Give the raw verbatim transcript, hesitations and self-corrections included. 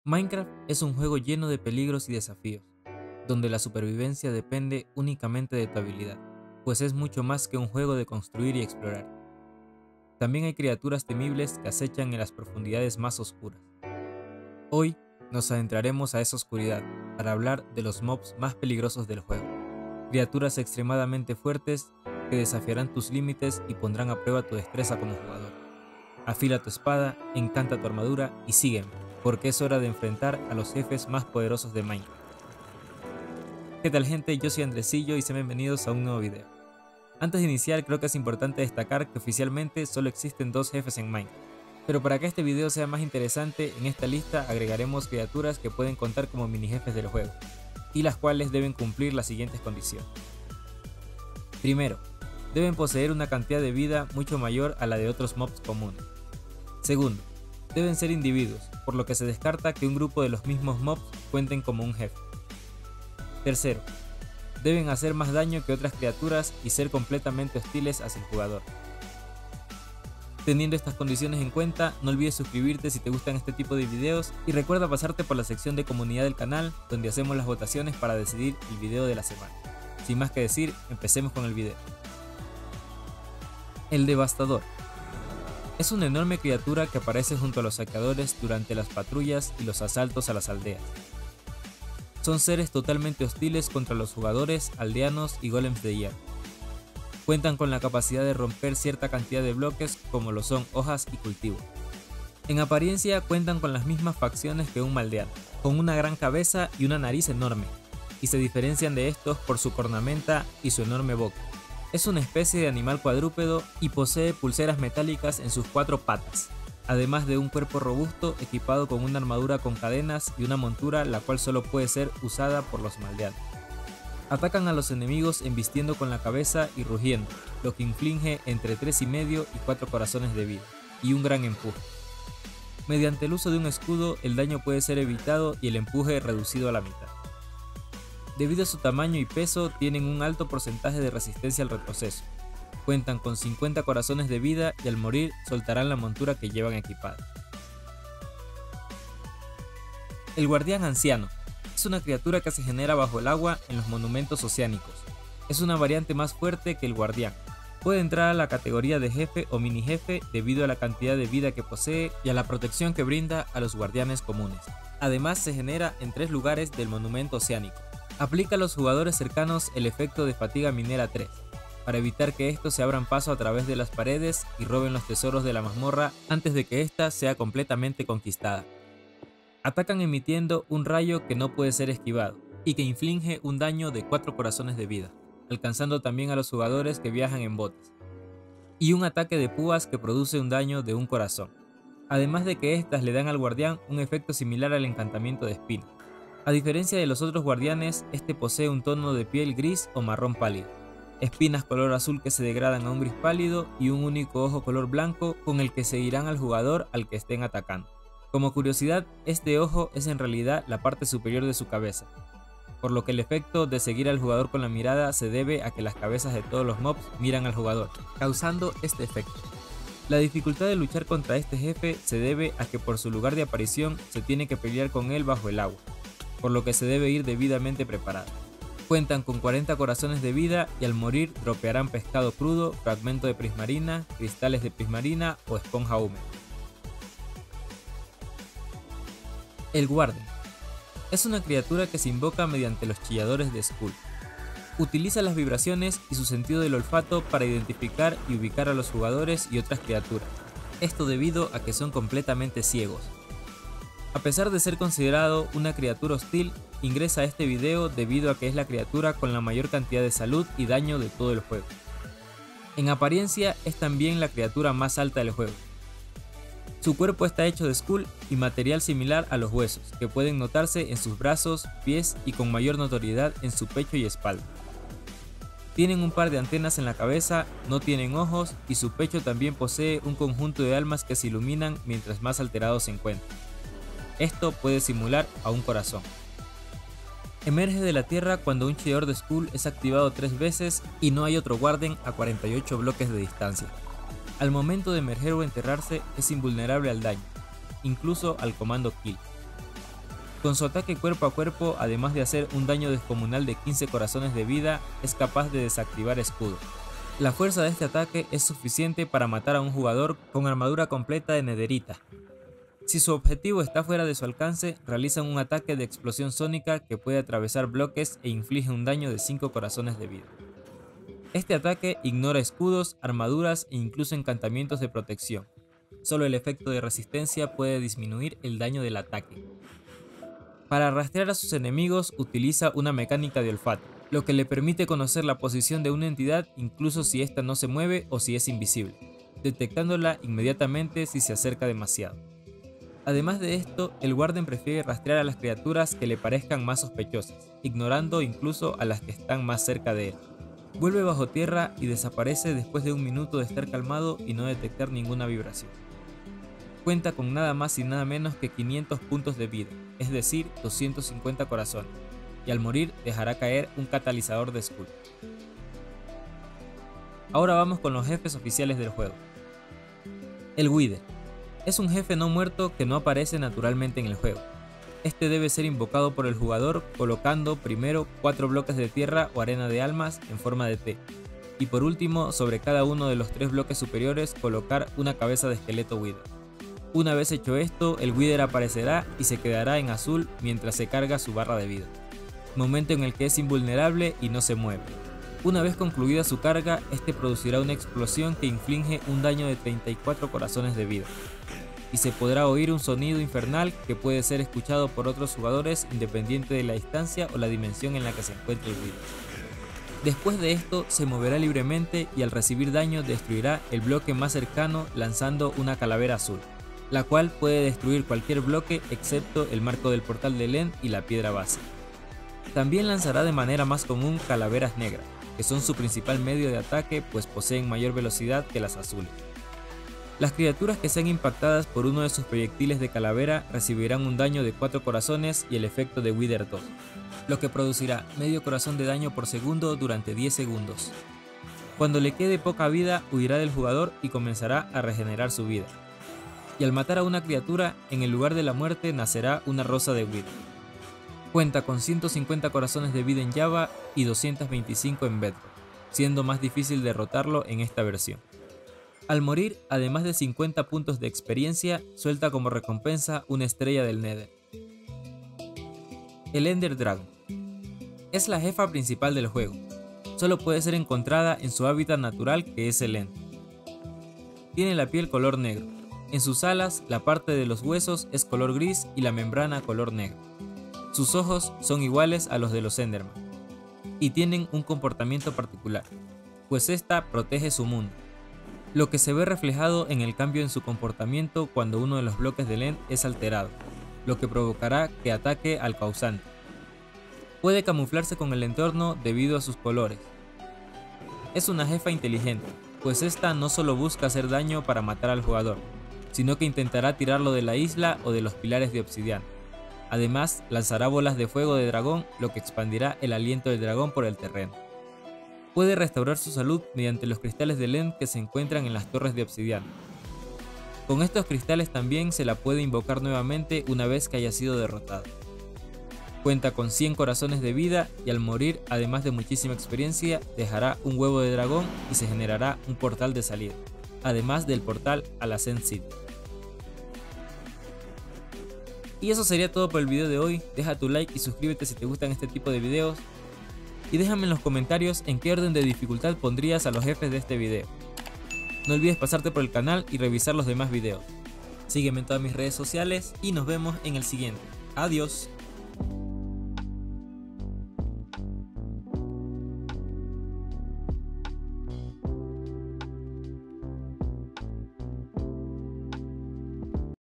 Minecraft es un juego lleno de peligros y desafíos, donde la supervivencia depende únicamente de tu habilidad, pues es mucho más que un juego de construir y explorar. También hay criaturas temibles que acechan en las profundidades más oscuras. Hoy nos adentraremos a esa oscuridad para hablar de los mobs más peligrosos del juego, criaturas extremadamente fuertes que desafiarán tus límites y pondrán a prueba tu destreza como jugador. Afila tu espada, encanta tu armadura y sígueme, porque es hora de enfrentar a los jefes más poderosos de Minecraft. ¿Qué tal, gente? Yo soy Andresillo y sean bienvenidos a un nuevo video. Antes de iniciar, creo que es importante destacar que oficialmente solo existen dos jefes en Minecraft, pero para que este video sea más interesante, en esta lista agregaremos criaturas que pueden contar como mini jefes del juego, y las cuales deben cumplir las siguientes condiciones. Primero, deben poseer una cantidad de vida mucho mayor a la de otros mobs comunes. Segundo, deben ser individuos, por lo que se descarta que un grupo de los mismos mobs cuenten como un jefe. Tercero, deben hacer más daño que otras criaturas y ser completamente hostiles hacia el jugador. Teniendo estas condiciones en cuenta, no olvides suscribirte si te gustan este tipo de videos y recuerda pasarte por la sección de comunidad del canal, donde hacemos las votaciones para decidir el video de la semana. Sin más que decir, empecemos con el video. El Devastador. Es una enorme criatura que aparece junto a los saqueadores durante las patrullas y los asaltos a las aldeas. Son seres totalmente hostiles contra los jugadores, aldeanos y golems de hierro. Cuentan con la capacidad de romper cierta cantidad de bloques como lo son hojas y cultivos. En apariencia cuentan con las mismas facciones que un maldeano, con una gran cabeza y una nariz enorme, y se diferencian de estos por su cornamenta y su enorme boca. Es una especie de animal cuadrúpedo y posee pulseras metálicas en sus cuatro patas, además de un cuerpo robusto equipado con una armadura con cadenas y una montura la cual solo puede ser usada por los maldeanos. Atacan a los enemigos embistiendo con la cabeza y rugiendo, lo que inflige entre tres y medio y cuatro corazones de vida, y un gran empuje. Mediante el uso de un escudo, el daño puede ser evitado y el empuje reducido a la mitad. Debido a su tamaño y peso, tienen un alto porcentaje de resistencia al retroceso. Cuentan con cincuenta corazones de vida y al morir soltarán la montura que llevan equipada. El Guardián Anciano. Es una criatura que se genera bajo el agua en los monumentos oceánicos. Es una variante más fuerte que el Guardián. Puede entrar a la categoría de jefe o mini jefe debido a la cantidad de vida que posee y a la protección que brinda a los guardianes comunes. Además, se genera en tres lugares del monumento oceánico. Aplica a los jugadores cercanos el efecto de fatiga minera tres, para evitar que estos se abran paso a través de las paredes y roben los tesoros de la mazmorra antes de que ésta sea completamente conquistada. Atacan emitiendo un rayo que no puede ser esquivado y que inflige un daño de cuatro corazones de vida, alcanzando también a los jugadores que viajan en botes, y un ataque de púas que produce un daño de un corazón, además de que estas le dan al guardián un efecto similar al encantamiento de espina. A diferencia de los otros guardianes, este posee un tono de piel gris o marrón pálido, espinas color azul que se degradan a un gris pálido y un único ojo color blanco con el que seguirán al jugador al que estén atacando. Como curiosidad, este ojo es en realidad la parte superior de su cabeza, por lo que el efecto de seguir al jugador con la mirada se debe a que las cabezas de todos los mobs miran al jugador, causando este efecto. La dificultad de luchar contra este jefe se debe a que por su lugar de aparición se tiene que pelear con él bajo el agua, por lo que se debe ir debidamente preparado. Cuentan con cuarenta corazones de vida y al morir dropearán pescado crudo, fragmento de prismarina, cristales de prismarina o esponja húmeda. El Guardian. Es una criatura que se invoca mediante los chilladores de Skull. Utiliza las vibraciones y su sentido del olfato para identificar y ubicar a los jugadores y otras criaturas, esto debido a que son completamente ciegos. A pesar de ser considerado una criatura hostil, ingresa a este video debido a que es la criatura con la mayor cantidad de salud y daño de todo el juego. En apariencia es también la criatura más alta del juego. Su cuerpo está hecho de skull y material similar a los huesos, que pueden notarse en sus brazos, pies y con mayor notoriedad en su pecho y espalda. Tienen un par de antenas en la cabeza, no tienen ojos y su pecho también posee un conjunto de almas que se iluminan mientras más alterados se encuentran. Esto puede simular a un corazón. Emerge de la tierra cuando un chillador de Skull es activado tres veces y no hay otro guardián a cuarenta y ocho bloques de distancia. Al momento de emerger o enterrarse es invulnerable al daño, incluso al comando kill. Con su ataque cuerpo a cuerpo, además de hacer un daño descomunal de quince corazones de vida, es capaz de desactivar escudo. La fuerza de este ataque es suficiente para matar a un jugador con armadura completa de nederita. Si su objetivo está fuera de su alcance, realizan un ataque de explosión sónica que puede atravesar bloques e inflige un daño de cinco corazones de vida. Este ataque ignora escudos, armaduras e incluso encantamientos de protección. Solo el efecto de resistencia puede disminuir el daño del ataque. Para rastrear a sus enemigos utiliza una mecánica de olfato, lo que le permite conocer la posición de una entidad incluso si ésta no se mueve o si es invisible, detectándola inmediatamente si se acerca demasiado. Además de esto, el Guardian prefiere rastrear a las criaturas que le parezcan más sospechosas, ignorando incluso a las que están más cerca de él. Vuelve bajo tierra y desaparece después de un minuto de estar calmado y no detectar ninguna vibración. Cuenta con nada más y nada menos que quinientos puntos de vida, es decir, doscientos cincuenta corazones, y al morir dejará caer un catalizador de escudo. Ahora vamos con los jefes oficiales del juego. El Wither es un jefe no muerto que no aparece naturalmente en el juego. Este debe ser invocado por el jugador colocando primero cuatro bloques de tierra o arena de almas en forma de T, y por último sobre cada uno de los tres bloques superiores colocar una cabeza de esqueleto Wither. Una vez hecho esto, el Wither aparecerá y se quedará en azul mientras se carga su barra de vida, momento en el que es invulnerable y no se mueve. Una vez concluida su carga, este producirá una explosión que inflige un daño de treinta y cuatro corazones de vida, y se podrá oír un sonido infernal que puede ser escuchado por otros jugadores independiente de la distancia o la dimensión en la que se encuentre el Wither. Después de esto, se moverá libremente y al recibir daño destruirá el bloque más cercano lanzando una calavera azul, la cual puede destruir cualquier bloque excepto el marco del portal de Elend y la piedra base. También lanzará de manera más común calaveras negras, que son su principal medio de ataque pues poseen mayor velocidad que las azules. Las criaturas que sean impactadas por uno de sus proyectiles de calavera recibirán un daño de cuatro corazones y el efecto de Wither dos, lo que producirá medio corazón de daño por segundo durante diez segundos. Cuando le quede poca vida, huirá del jugador y comenzará a regenerar su vida. Y al matar a una criatura, en el lugar de la muerte nacerá una rosa de Wither. Cuenta con ciento cincuenta corazones de vida en Java y doscientos veinticinco en Bedrock, siendo más difícil derrotarlo en esta versión. Al morir, además de cincuenta puntos de experiencia, suelta como recompensa una estrella del Nether. El Ender Dragon es la jefa principal del juego. Solo puede ser encontrada en su hábitat natural, que es el End. Tiene la piel color negro. En sus alas, la parte de los huesos es color gris y la membrana color negro. Sus ojos son iguales a los de los Enderman y tienen un comportamiento particular, pues esta protege su mundo, lo que se ve reflejado en el cambio en su comportamiento cuando uno de los bloques del End es alterado, lo que provocará que ataque al causante. Puede camuflarse con el entorno debido a sus colores. Es una jefa inteligente, pues esta no solo busca hacer daño para matar al jugador, sino que intentará tirarlo de la isla o de los pilares de obsidiana. Además, lanzará bolas de fuego de dragón, lo que expandirá el aliento del dragón por el terreno. Puede restaurar su salud mediante los cristales de Elend que se encuentran en las torres de obsidiana. Con estos cristales también se la puede invocar nuevamente una vez que haya sido derrotada. Cuenta con cien corazones de vida y al morir, además de muchísima experiencia, dejará un huevo de dragón y se generará un portal de salida, además del portal a la Zen City. Y eso sería todo por el video de hoy. Deja tu like y suscríbete si te gustan este tipo de videos. Y déjame en los comentarios en qué orden de dificultad pondrías a los jefes de este video. No olvides pasarte por el canal y revisar los demás videos. Sígueme en todas mis redes sociales y nos vemos en el siguiente. Adiós.